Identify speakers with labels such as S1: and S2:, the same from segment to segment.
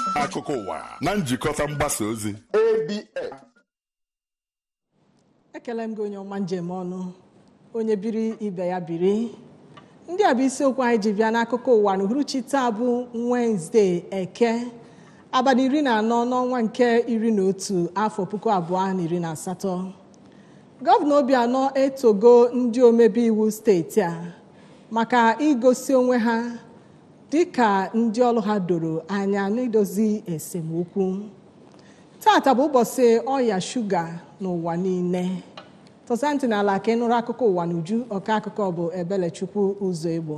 S1: akụkọ ụwa na njikọta mgbasa ozi
S2: ABS.
S3: Ekele m gị onye ọma njem ọnụ, onye biri ibe ya biri. Ndị a bụ isiokwu anyị ji bịa n'akụkọ ụwa n'uhuruchi taa bụ Wednesday Eke, abalị 14 n'ọnwa nke 11 afọ 2018. Gọvanọ Obianọ etogo ndị omebe iwu steeti a maka igosi onwe ha dịka ndị ọrụ ha doro anya n'idozi esemokwu. Tata bụ ụbọchị ọya shuga n'ụwa niile. Tọsa ntị n'ala ka ị nụrụ akụkọ ụwa n'uju. Ọka akụkọ bụ Ebelechukwu Ụzọegbo.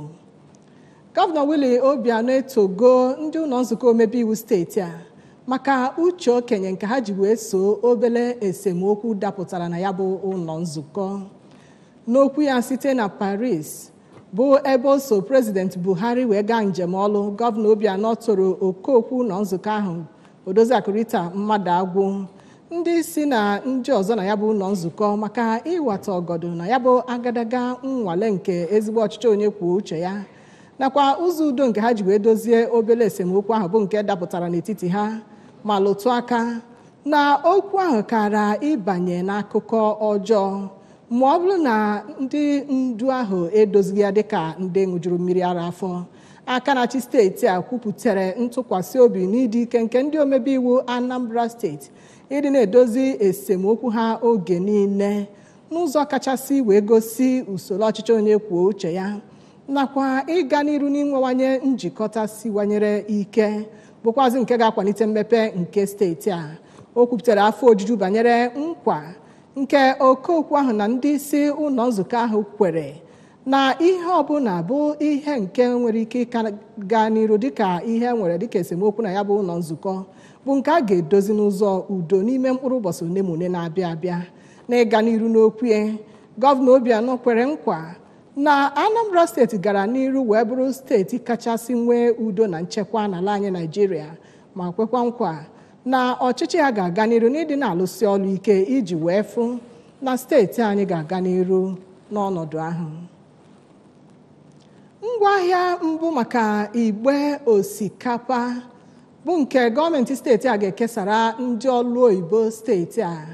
S3: Gọvanọ Willie Obianọ etogo ndị ụlọ nzukọ omebe iwu steeti a maka uche okenye nke ha ji wee so obele esemokwu dapụtara na ya bụ ụlọ nzukọ. N'okwu ya site na Paris bụ ebe o so President Buhari wee gaa njem ọlụ, Gọvanọ Obianọ toro okookwu ụlọ nzukọ ahụ Odoziakụ Rita Mmadụagwụ, ndị si na ndị ọzọ na ya bụ ụlọ nzukọ maka ịwata ọgọdọ na ya bụ agadaga nnwale nke ezigbo ọchịchị onye kwuo uche ya nakwa ụzọ udo nke ha ji wee dozie obele esemokwu ahụ bụ nke dapụtara n'etiti ha, ma lụtụ aka na okwu ahụ kara ịbanye n'akụkọ ọjọọ ma ọ bụrụ na ndị ndu ahụ edozighị ya dịka ndị ṅụjuru mmiri ara afọ. Aka na-achị steeti a kwupụtara ntụkwasị obi n'ịdị ike nke ndị omebe iwu Anambra steeti ịdị na-edozi esemokwu ha oge niile n'ụzọ kachasị wee gosi usoro ọchịchị onye kwuo uche ya nakwa ịga n'iru n'inwewanye njikọta siwanyere ike bụkwazị nke ga-akwalite mmepe nke steeti a. O kwupụtara afọ ojuju banyere nkwa nke okookwu ahụ na ndị isi ụlọ nzukọ ahụ kwere na ihe ọbụla bụ ihe nke nwere ike ịga n'iru dịka ihe nwere dịka esemokwu na ya bụ ụlọ nzukọ bụ nke a ga-edozi n'ụzọ udo n'ime mkpụrụ ụbọchị ole ma ole na-abịa abịa. Na ịga n'iru n'okwu ya, Gọvanọ Obianọ kwere nkwa na Anambra steeti gara n'iru wee bụrụ steeti kachasị nwee udo na nchekwa n'ala anyị Naịjirịa, ma kwekwa nkwa na ọchịchị ya ga-aga n'iru n'ịdị na-alụsi ọrụ ike iji wee fụ na steeti anyị ga-aga n'iru n'ọnọdụ ahụ. Ngwaahịa mbụ maka igbe osikapa bụ nke gọọmenti steeti a ga-ekesara ndị ọrụ oyibo steeti a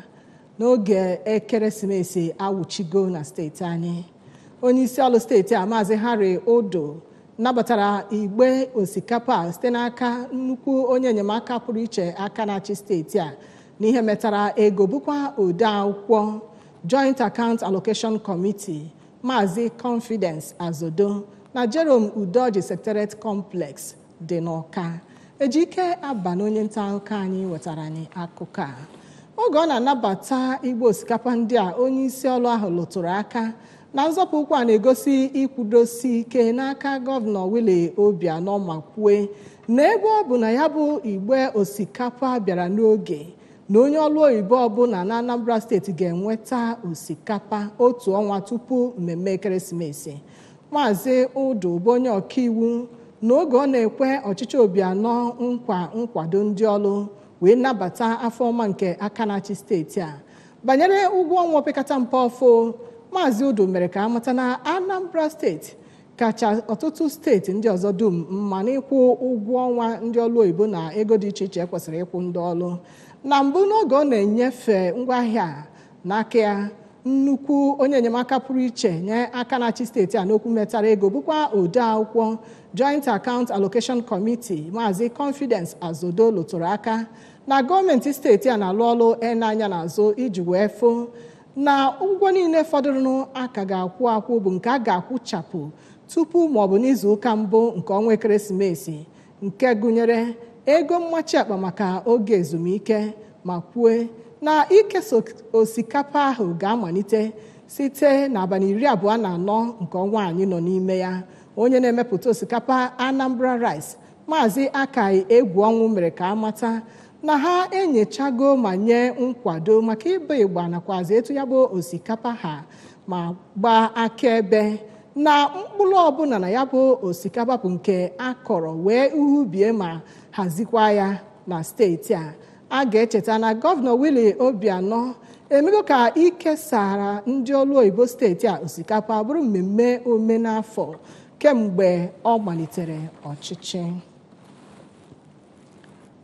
S3: n'oge ekeresimesi awụchigo na steeti anyị. Onye isi ọrụ steeti a Maazị Harry Odo nabatara igbe osikapa site n'aka nnukwu onye enyemaka pụrụ iche aka na-achị steeti a n'ihe metara ego bụkwa ode akwụkwọ Joint Account Allocation Committee Maazị Confidence Azodo na Jerome Udoji Secretariat Complex dị n'Ọka. Ejike Aban onye nta akụkọ anyị wetara anyị akụkọ a. Oge ọ na-anabata igbe osikapa ndị a, onye isi ọrụ ahụ lụtụrụ aka na nzọpụ ụkwụ a na-egosi ikwudosi ike n'aka Gọvanọ Willie Obianọ ma kwue na ebe ọ bụ na ya bụ igbe osikapa bịara n'oge na onye ọrụ oyibo ọbụla na Anambra steeti ga-enweta osikapa otu ọnwa tupu mmemme ekeresimesi. Maazị Udo bụ onye ọkaiwu n'oge ọ na-ekwe ọchịchị Obianọ nkwa nkwado ndị ọrụ wee nabata afọ ọma nke aka na-achị steeti a banyere ụgwọ ọnwa opekata mpe ọfụ. Maazị Udo mere ka amata na Anambra steeti kacha ọtụtụ steeti ndị ọzọ dum mma n'ịkwụ ụgwọ ọnwa ndị ọrụ oyibo na ego dị iche iche kwesịrị ịkwụ ndị ọrụ. Na mbụ n'oge ọ na-enyefe ngwaahịa n'aka ya, nnukwu onye enyemaka pụrụ iche nye aka na-achị steeti a n'okwu metara ego bụkwa ode akwụkwọ Joint Account Allocation Committee Maazị Confidence Azodo lụtụrụ aka na gọọmenti steeti a na-alụ ọrụ anya n'azụ iji wee fụ na ụgwọ niile fọdụrụ aka ga-akwụ bụ nke a ga-akwụchapụ tupu maọbụ n'izu ụka mbụ nke ọnwa ekeresimesi, nke gụnyere ego mmachi akpa maka oge ezumike, ma kwue na ikesa osikapa ahụ ga-amalite site n'abalị 24 nke ọnwa anyị nọ n'ime ya. Onye na-emepụta osikapa Anambra Rice Maazị Akai Egwu Ọnwụ mere ka amata na ha enyechago ma nye nkwado maka ịba ịgba nakwazi etu ya bụ osikapa ha, ma gbaa akaebe na mkpụrụ ọbụla na ya bụ osikapa bụ nke akọrọ wee uhubie ma hazikwa ya na steeti a. A ga-echeta na Gọvanọ Willie Obianọ emego ka ikesara ndị ọrụ oyibo steeti a osikapa bụrụ mmemme omenafọ kemgbe ọ malitere ọchịchị.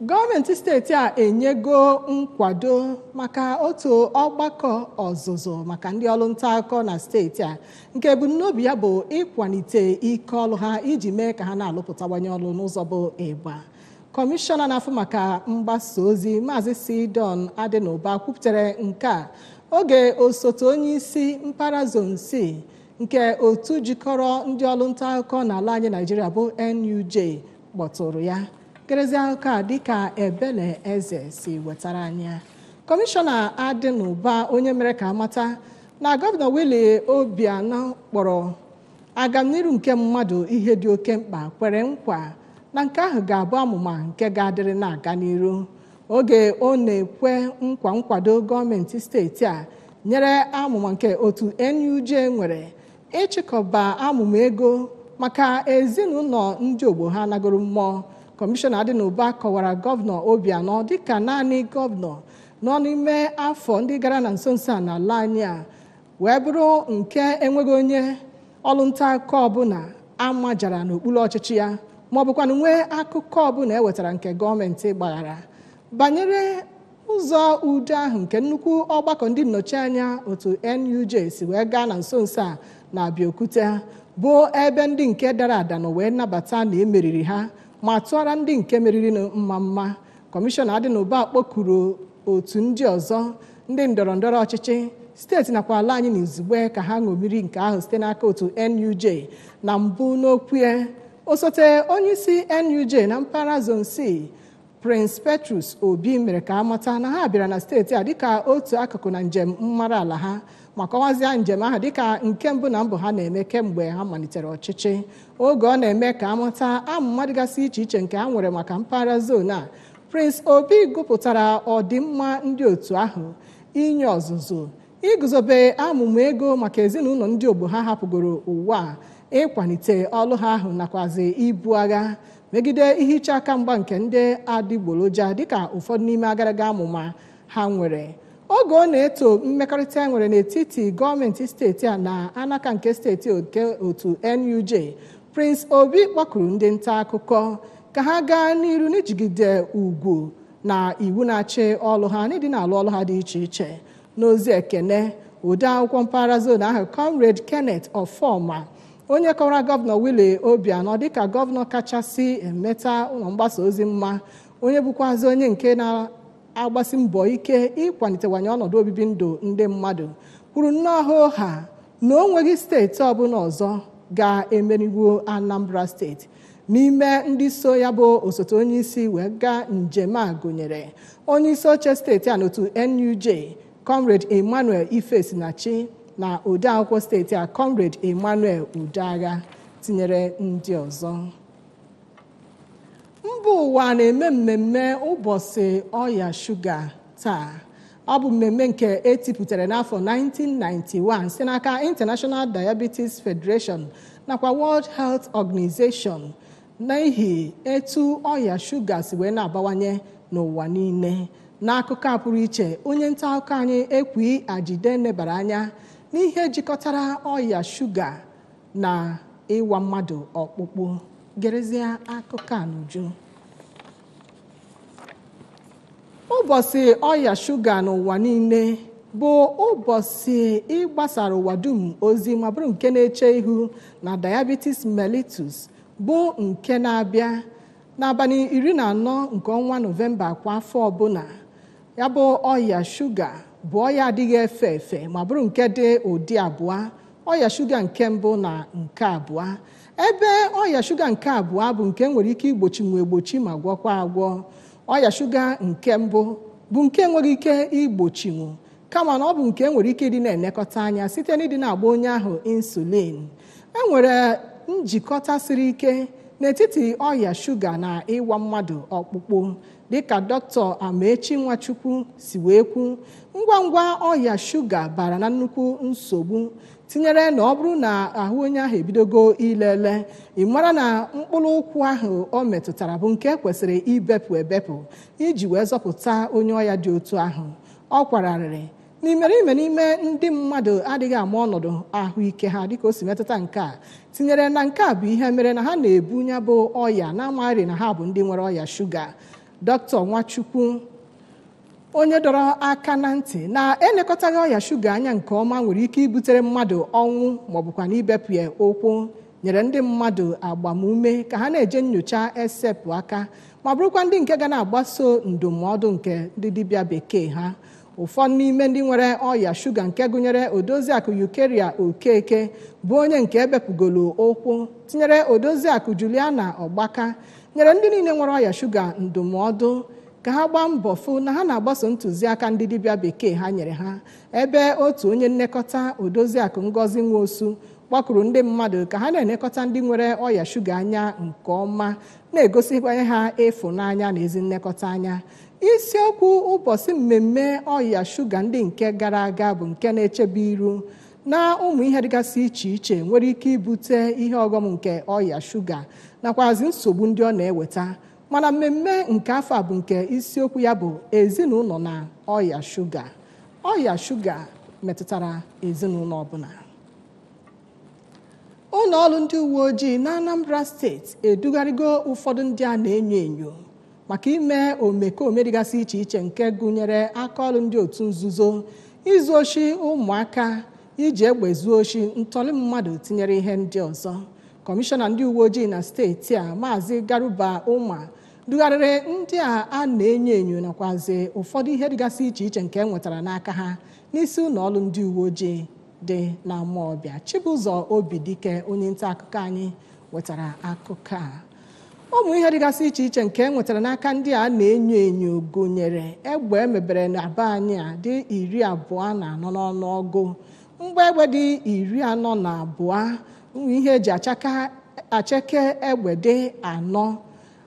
S3: Gọọmenti steeti a enyego nkwado maka otu ọgbakọ ọzụzụ maka ndị ọrụ nta akụkọ na steeti a nke ebumnobi ya bụ ịkwalite ike ọrụ ha iji mee ka ha na-alụpụtawanye ọrụ n'ụzọ bụ ịgba. Kọmishọna na-afụ maka mgbasa ozi Maazị Sidon Adịnụba kwupụtara nke a oge osote onye isi mpaghara Zone C nke otu jikọrọ ndị ọrụ nta akụkọ n'ala anyị Naịjirịa bụ NUJ kpọtụrụ ya. Nkerezi akụkọ a dịka Ebele Eze si wetara anyị. Kọmishọna Adịnụba onye mere ka amata na Gọvanọ Willie Obianọ kpọrọ agamniru nke mmadụ ihe dị oke mkpa kwere nkwa na nke ahụ ga-abụ amụma nke ga-adịrị na-aga n'iru. Oge ọ na-ekwe nkwa nkwado gọọmenti steeti a nyere amụma nke otu NUJ nwere ịchịkọba amụma ego maka ezinụlọ ndị ogbo ha nagoro mmụọ. Kọmishọna Adịnụba kọwara Gọvanọ Obianọ dịka naanị gọvanọ nọ n'ime afọ ndị gara na nso nso a n'ala anyị a wee bụrụ nke enweghị onye ọrụ nta akụkọ ọbụla amajara n'okpuru ọchịchị ya ma ọ bụkwa na nwee akụkọ ọbụla ewetara nke gọọmenti gbaghara. Banyere ụzọ udo ahụ nke nnukwu ọgbakọ ndị nnọchianya otu NUJ si wee gaa na nso nso a na Abeokuta bụ ebe ndị nke dara ada nọ wee nabata na emeriri ha ma tụọra ndị nke meriri mma mma. Kọmishọna Adịnụba kpọkuru otu ndị ọzọ ndị ndọrọndọrọ ọchịchị steeti nakwa ala anyị n'izugbe ka ha ṅomiri nke ahụ site n'aka otu NUJ. Na mbụ n'okwu ya, osote onyeisi NUJ na mpaghara Zone C Prince Petrus Obi mere ka amata na ha bịara na steeti a dịka otu akụkụ na njem mmara ala ha ma kọwazie njem ahụ dịka nke mbụ na mbụ ha na-eme kemgbe ha malitere ọchịchị. Oge ọ na-eme ka amata amụma dịgasị iche iche nke ha nwere maka mpaghara zone a, Prince Obi gụpụtara ọdịmma ndị otu ahụ inye ọzụzụ, iguzobe amụma ego maka ezinụlọ ndị ogbo ha hapụgoro ụwa, ịkwalite ọrụ ha ahụ nakwazi ibu agha megide ihe iche aka mgba nke ndị adịgboroja dịka ụfọdụ n'ime agaraga amụma ha nwere. Oge ọ na-eto mmekọrịta nwere n'etiti gọọmenti steeti a na anaka nke steeti nke otu NUJ, Prince Obi kpọkuru ndị nta akụkọ ka ha gaa n'iru n'ijigide ugwu na iwu na-achị ọrụ ha n'ịdị na-alụ ọrụ ha dị iche iche. N'ozi ekene, ode akwụkwọ mpaghara zone ahụ Comrade Kenneth Ọfọma, onye kọwara Gọvanọ Willie Obianọ dịka gọvanọ kachasị emeta ụlọ mgbasa ozi mma, onye bụkwazi onye nke na-agbasi mbọ ike ịkwalitewanye ọnọdụ obibi ndụ ndị mmadụ, kwuru nnọọ ha na o nweghị steeti ọbụla ọzọ ga-emeriwo Anambra steeti. N'ime ndị so ya bụ osote onye isi wee gaa njem a gụnyere onye isi oche steeti a n'otu NUJ Comrade Emmanuel Ifesinachi na ode akwụkwọ steeti a Comrade Emmanuel Udeagha tinyere ndị ọzọ. Mba ụwa na-eme mmemme ụbọchị ọrịa shuga taa. Ọ bụ mmemme nke etipụtara n'afọ 1991 site n'aka International Diabetes Federation nakwa World Health Organization n'ihi etu ọrịa shuga si wee na-abawanye n'ụwa niile. N'akụkọ a pụrụ iche, onye nta akụkọ anyị Ekwi Ajide nebara anya n'ihe jikọtara ọrịa shuga na ịwa mmadụ ọkpụkpụ. Gerezie akụkọ a n'uju. Ụbọchị ọrịa shuga n'ụwa niile bụ ụbọchị ịgbasara ụwa dum ozi ma bụrụ nke na-eche ihu na diabetes mellitus bụ nke na-abịa n'abalị 14 nke ọnwa Nọvemba kwa afọ ọbụla. Ya bụ ọrịa shuga bụ ọrịa adịghị efe efe ma bụrụ nke dị ụdị abụọ, ọrịa shuga nke mbụ na nke abụọ. Ebe ọrịa shuga nke abụọ bụ nke nwere ike igbochi egbochi ma gwọkwa agwọ. Ọrịa shuga nke mbụ bụ nke enweghị ike igbochinwu kama na ọ bụ nke nwere ike ịdị na-elekọta anya site n'ịdị na-agba onye ahụ insulin. E nwere njikọta siri ike n'etiti ọrịa shuga na ịwa mmadụ ọkpụkpụ dịka Dr. Amaechi Nwachukwu si wee kwu. Ngwa ngwa ọrịa shuga bara na nnukwu nsogbu, tinyere na ọ bụrụ na ahụ onye ahụ ebidogo ilele, ị mara na mkpụrụ ụkwụ ahụ ọ metụtara bụ nke kwesịrị ibepụ ebepụ iji wee zọpụta onye ọrịa dị otu ahụ. Ọ kwararịrị n'ime ndị mmadụ adịghị ama ọnọdụ ahụike ha dịka o si metụta nke a, tinyere na nke a bụ ihe mere na ha na-ebu ya bụ ọrịa na-amaghị na ha bụ ndị nwere ọrịa shuga. Dr. Nwachukwu, onye dọrọ aka na ntị na elekọtaghị ọrịa shuga anya nke ọma nwere ike ibutere mmadụ ọnwụ maọbụkwa na ibepụ ya ụkwụ, nyere ndị mmadụ agbamume ka ha na-eje nnyocha esepụ aka ma bụrụkwa ndị nke ga na-agbaso ndụmọdụ nke ndị dibịa bekee ha. Ụfọdụ n'ime ndị nwere ọrịa shuga nke gụnyere Odoziakụ Eukeria Okeke bụ onye nke ebepụgolo ụkwụ, tinyere Odoziakụ Juliana Ọgbaka, nyere ndị niile nwere ọrịa shuga ndụmọdụ ka ha gbaa mbọ fụ na ha na-agbaso ntụziaka ndị dibịa bekee ha nyere ha, ebe otu onye nlekọta Odoziakụ Ngozi Nwosu kpọkụrụ ndị mmadụ ka ha na-elekọta ndị nwere ọrịa shuga anya nke ọma, na-egosikwanye ha ịfụnanya na ezi nlekọta anya. Isiokwu ụbọchị mmemme ọrịa shuga ndị nke gara aga bụ nke na-echebe iru na ụmụ ihe dịgasị iche iche nwere ike ibute ihe ọghọm nke ọrịa shuga nakwazi nsogbu ndị ọ na-eweta, mana mmemme nke afọ a bụ nke isiokwu ya bụ ezinụlọ na ọrịa shuga. Ọrịa shuga metụtara ezinụlọ ọbụla. Ụlọ ọrụ ndị uwe ojii na Anambra steeti edugharịgo ụfọdụ ndị a na-enyo enyo maka ime omekome dịgasị iche iche nke gụnyere akaọrụ ndị otu nzuzo, izu oshi ụmụaka, iji egbe zuo oshi, ntọrị mmadụ, tinyere ihe ndị ọzọ. Kọmishọna ndị uwe ojii na steeti a Maazị Garuba Ụma dugharịrị ndị a na-enyo enyo nakwazi ụfọdụ ihe dịgasị iche iche nke enwetara n'aka ha n'isi ụlọ ọrụ ndị uwe ojii dị na Amawbia. Chibụzọ Obidike, onye nta akụkọ anyị, wetara akụkọ a. Ụmụ ihe dịgasị iche iche nke enwetara n'aka ndị a na-enyo enyo gụnyere egbe emebere na be anyị a dị 24 n'ọnụọgụ, mgbe egbe dị 42, ihe eji acheke egbe dị 4,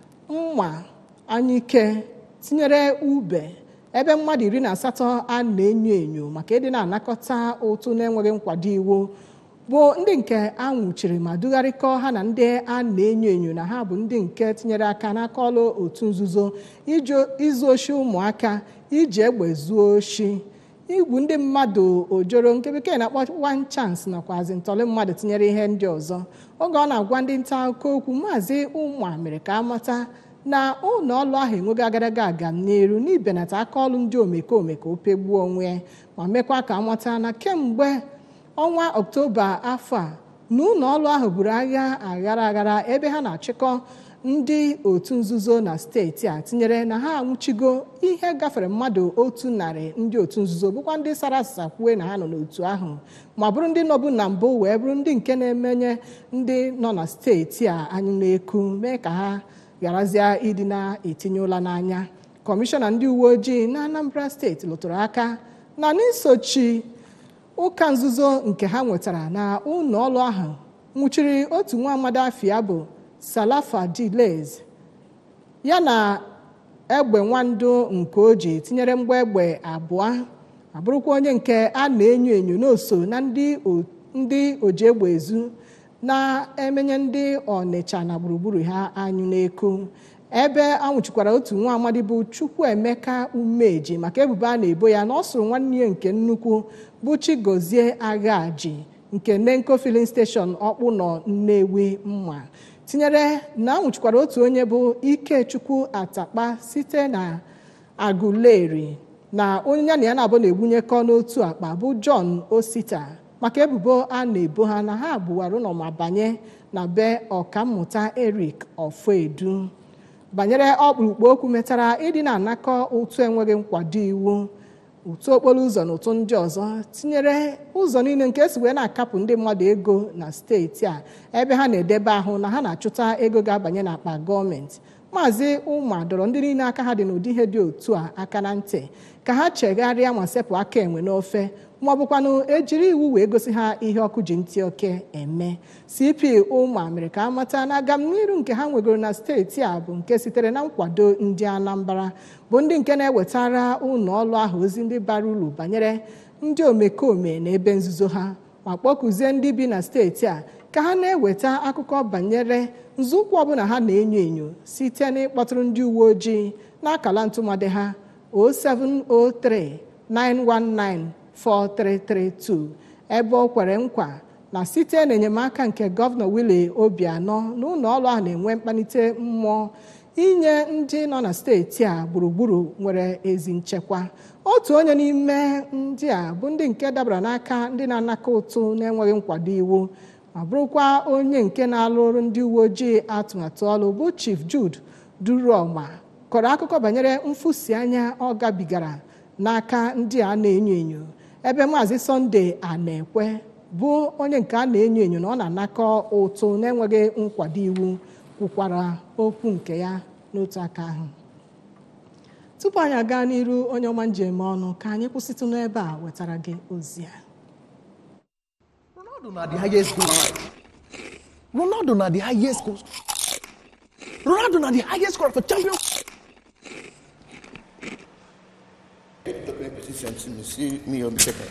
S3: mma anyike, tinyere ube, ebe mmadụ 18 a na-enyo enyo maka ịdị na-anakọta ụtụ na-enweghị nkwado iwu bụ ndị nke a nwụchiri ma dugharịkọ ha na ndị a na-enyo enyo na ha bụ ndị nke tinyere aka n'aka ọrụ otu nzuzo izu oshi ụmụaka, iji egbe zuo oshi, igwu ndị mmadụ ojoro nke bekee na-akpọ one chance, nakwazi ntọrị mmadụ, tinyere ihe ndị ọzọ. Oge ọ na-agwa ndị nta akụkọ okwu, Maazị Ụma mere ka amata na ụlọ ọrụ ahụ enweghị agadaga aga n'elu n'ibenata aka ọrụ ndị omekome ka o pegbuo onwe, ma mekwa ka amata na kemgbe ọnwa Ọktoba afọ a na ụlọ ọrụ ahụ buru agha aghara ebe ha na-achịkọ ndị otu nzuzo na steeti a, tinyere na ha anwụchigo ihe gafere mmadụ 100 ndị otu nzuzo, bụkwa ndị sara asasa kwue na ha nọ n'otu ahụ, ma bụrụ ndị nọbụ na mbụ wee bụrụ ndị nke na-emenye ndị nọ na steeti a anyị na-eku, mee ka ha gharazie ịdị na-etinye ụla n'anya. Kọmishọna ndị uwe ojii na Anambra steeti lụtụrụ aka na n'isochi ụka nzuzo nke ha nwetara na ụlọ ọrụ ahụ nwụchiri otu nwa amadi afọ bụ Salafa Dilez ya na egbe nwandụ nke o ji, tinyere mgba egbe 2, abụrụkwa onye nke a na-enyo enyo n'oso na ndị oji egbe ezu na-emenye ndị Ọnịcha na gburugburu ha anyụ n'eku, ebe anwụchikwara otu nwa amadi bụ Chukwuemeka Umeji maka ebubo a na-ebo ya na ọ sụrụ nwanne ya nke nnukwu bụ Chigozie Aghaji nke Nenko Filling Station Ọkpụ nọ Nnewi mma, tinyere na anwụchikwara otu onye bụ Ikechukwu Atakpa site na Aguleri, na onye ya na ya na-abụ na-egbunyekọ n'otu akpa bụ John Osita maka ebubo a na-ebo ha na ha abụwara ụlọ ma banye na be ọkammụta Eric Ofedu banyere ọkpụrụkpụ okwu metara ịdị na-anakọ ụtụ enweghị nkwado iwu, ụtụ okporo ụzọ na ụtụ ndị ọzọ, tinyere ụzọ niile nke esi wee na-akapụ ndị mmadụ ego na steeti a, ebe ha na-edebe ahụ na ha na-achụta ego ga-abanye n'akpa gọọmenti. Maazị Ụma dọrọ ndị niile aka ha dị n'ụdị ihe dị otu a aka na ntị ka ha chegharịa ma sepụ aka enwe n'ofe, ma ọ bụkwanụ ejiri iwu wee gosi ha ihe ọkụ ji ntị oke eme. CP Ụma mere ka amata na agamniru nke ha nwegoro na steeti a bụ nke sitere na nkwado ndị Anambra, bụ ndị nke na-ewetara ụlọ ọrụ ahụ ozi ndị bara uru banyere ndị omekome na ebe nzuzo ha, ma kpọkuzie ndị bi na steeti a ka ha na-eweta akụkọ banyere nzọụkwụ ọbụla ha na-enyo enyo site n'ịkpọtụrụ ndị uwe ojii n'akala ntụmadị ha 07039194332, ebe o kwere nkwa na site n'enyemaka nke Gọvanọ Willie Obianọ na ụlọ ọrụ ahụ na-enwe mkpalite mmụọ inye ndị nọ na steeti a gburugburu nwere ezi nchekwa. Otu onye n'ime ndị a bụ ndị nke dabara n'aka ndị na-anaka ụtụ na-enweghị nkwado iwu ma bụrụkwa onye nke na-alụrụ ndị uwe ojii atụmatụ ọrụ bụ Chief Jude Duruoma kọrọ akụkọ banyere mfusi anya ọ gabigara n'aka ndị a na-enyo enyo, ebe Maazị Sunday Anekwe bụ onye nke a na-enyo enyo na ọ na-anakọ ụtụ na-enweghị nkwado iwu kwukwara okwu nke ya n'otu aka ahụ. Tupu anyị aga n'iru onye ọma njem ọnụ, ka anyị kwụsịtụ n'ebe a wetara gị ozi a.
S2: Ronaldo na the highest goal. Ronaldo na the highest goal. Ronaldo na the highest scorer for champions.
S4: See me on the second.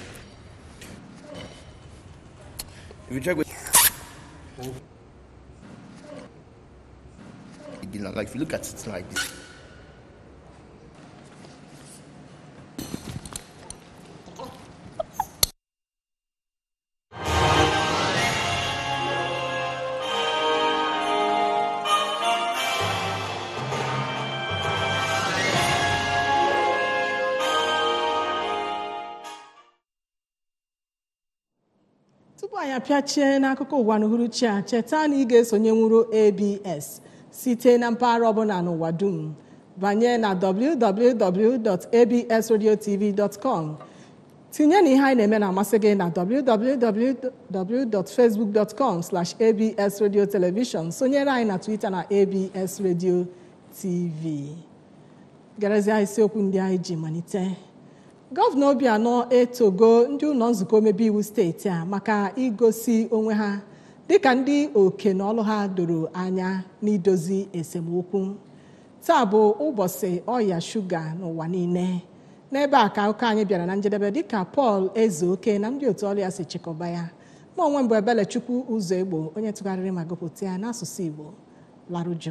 S4: If you check with like if you look at it like this.
S3: Tupu anyị apịachie n'akụkọ ụwa n'uhuruchi a, cheta na ị ga-esonye nwuru ABS site na mpaghara ọbụla n'ụwa dum. Banye na www.absradiotv.com. Tinye na ihe anyị na-eme na-amasị gị na www.facebook.com/absradiotelevision. Sonyere anyị na Twitter na ABS Radio TV. Garazie isiokwu ndị anyị ji malite. Gọvanọ Obianọ etogo ndị ụlọ nzukọ omebe iwu steeti a maka igosi onwe ha dịka ndị oke na ọlụ ha doro anya n'idozi esemokwu. Taa bụ ụbọchị ọya shuga n'ụwa niile. N'ebe a ka akụkọ anyị bịara na njedebe dịka Paul Ezeoke na ndị otu ọrụ ya si chịkọba ya. Ma onwe mbụ Ebelechukwu Ụzọ Egbo onye tụgharịrị ma gụpụta ya n'asụsụ Igbo larujo.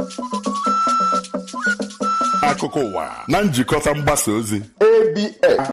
S1: Akụkọ ụwa na njikọta mgbasa ozi
S4: ABS